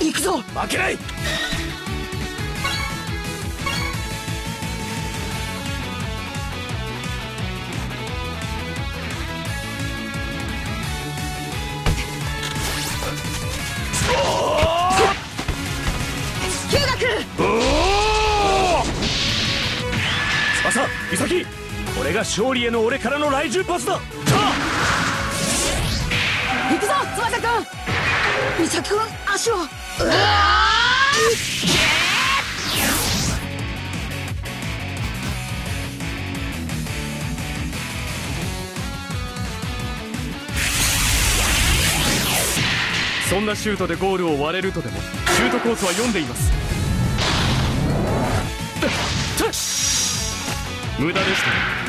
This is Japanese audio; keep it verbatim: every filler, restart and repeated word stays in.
行くぞ。 負けない。 九が来る。 翼、岬、これが勝利への俺からの来順パスだ。 行くぞ翼くん。岬くん足を。うわそんなシュートでゴールを割れるとでもシュートコースは読んでいます。無駄でしたね。